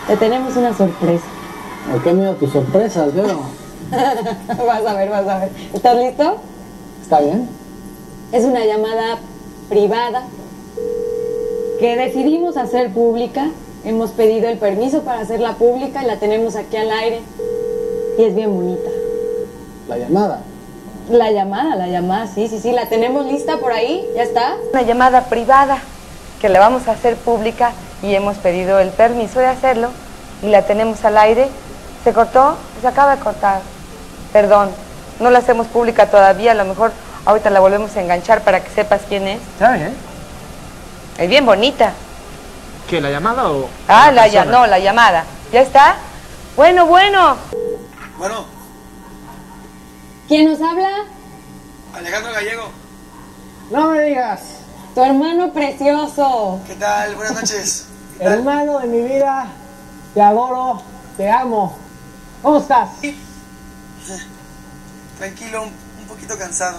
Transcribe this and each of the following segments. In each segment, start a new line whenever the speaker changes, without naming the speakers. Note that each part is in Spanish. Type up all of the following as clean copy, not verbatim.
Te tenemos una sorpresa.
Qué miedo tus sorpresas, Vero.
Vas a ver, vas a ver. ¿Estás listo?
¿Está bien?
Es una llamada privada que decidimos hacer pública. Hemos pedido el permiso para hacerla pública y la tenemos aquí al aire. Y es bien bonita.
La llamada.
La llamada, sí, la tenemos lista por ahí, ¿ya está?
Una llamada privada que la vamos a hacer pública y hemos pedido el permiso de hacerlo y la tenemos al aire. ¿Se cortó? Se acaba de cortar. Perdón, no la hacemos pública todavía, a lo mejor ahorita la volvemos a enganchar para que sepas quién es.
¿Está bien?
Es bien bonita.
¿Qué, la llamada o...?
Ah, no, la llamada. ¿Ya está? Bueno.
Bueno,
¿Quién nos habla?
Alejandro Gallego.
No me digas.
Tu hermano precioso.
¿Qué tal? Buenas noches. ¿Qué tal?
Hermano de mi vida, te adoro, te amo. ¿Cómo estás?
Tranquilo, un poquito cansado.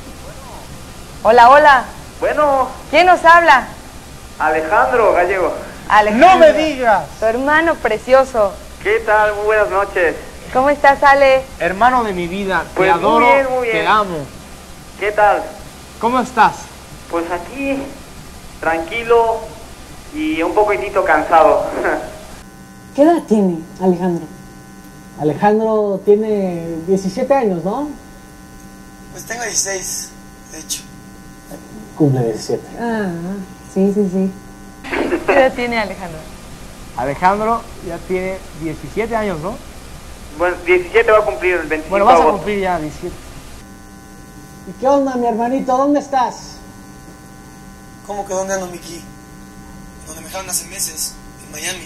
Hola.
Bueno,
¿Quién nos habla?
Alejandro Gallego.
Alejandro.
¡No me digas!
Tu hermano precioso.
¿Qué tal? Muy buenas noches.
¿Cómo estás, Ale?
Hermano de mi vida,
Pues
te
muy
adoro,
bien, muy bien.
te amo.
¿Qué tal?
¿Cómo estás?
Pues aquí, tranquilo y un poquitito cansado.
¿Qué edad tiene Alejandro?
Alejandro tiene 17 años, ¿no?
Pues tengo 16, de hecho.
Cumple 17.
Ah, sí.
¿Qué edad tiene Alejandro?
Alejandro ya tiene 17 años, ¿no?
Bueno, 17 va a cumplir el 25
Bueno,
de
vas a
agosto.
cumplir ya 17.
¿Y qué onda, mi hermanito? ¿Dónde estás?
¿Cómo que dónde ando, Miki? Donde me dejaron hace meses, en Miami.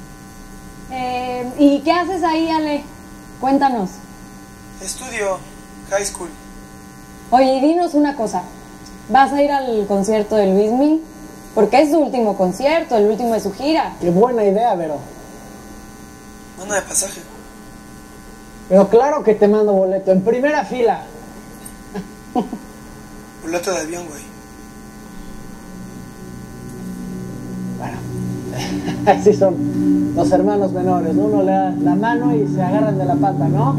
¿Y qué haces ahí, Ale? Cuéntanos.
Estudio high school.
Oye, y dinos una cosa. ¿Vas a ir al concierto de Luismi? Porque es su último concierto, el último de su gira.
Qué buena idea, Vero.
Mándame pasaje.
Pero claro que te mando boleto, en primera fila.
Boleto de avión, güey.
Bueno, así son los hermanos menores. Uno le da la mano y se agarran de la pata, ¿no?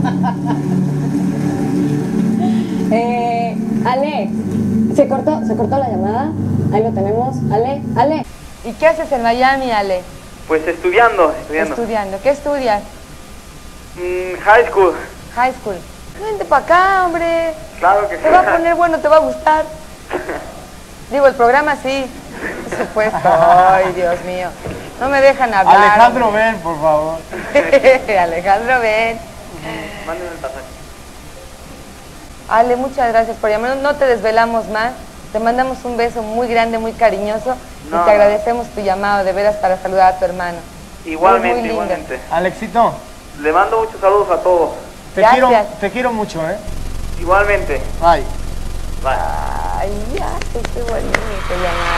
Ale, ¿se cortó la llamada? Ahí lo tenemos. Ale.
¿Y qué haces en Miami, Ale?
Pues estudiando.
Estudiando. ¿Qué estudias?
High school.
High school. Vente para acá, hombre.
Claro que sí.
Te va a poner bueno, te va a gustar. Digo, el programa sí. Por supuesto. Ay, Dios mío. No me dejan hablar.
Alejandro, ven, por favor.
Alejandro, ven.
Mándame el pasaje.
Ale, muchas gracias por llamarnos. No te desvelamos más. Te mandamos un beso muy grande, muy cariñoso.
No,
y te agradecemos tu llamado, de veras, para saludar a tu hermano.
Igualmente,
Eres muy lindo.
igualmente.
Alexito,
Le mando muchos saludos a todos.
Gracias.
te quiero mucho, ¿eh?
Igualmente.
Bye.
Bye.
Ay, ya, qué bonito llamar.